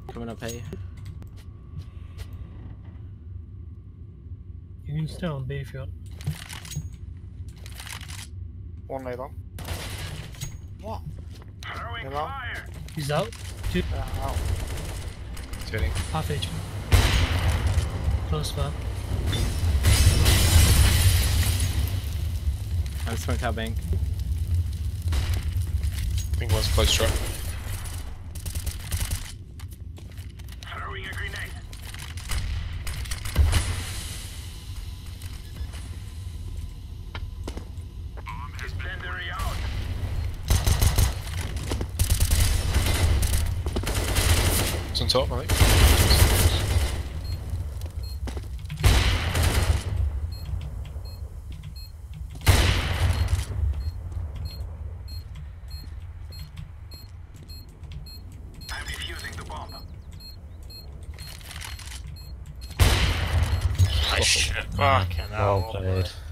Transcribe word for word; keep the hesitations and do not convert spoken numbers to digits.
Coming up A. You can stay on B if you want. One made on. What? Mid on. He's out. Two. Yeah, out. Turning. Half H P. Close man. I'm smoked out bank. I think one's close drop. Throwing a grenade. Bomb has blended out. It's on top, I think. I'm defusing the bomb. Oh, shit. Fucking hell. Well played.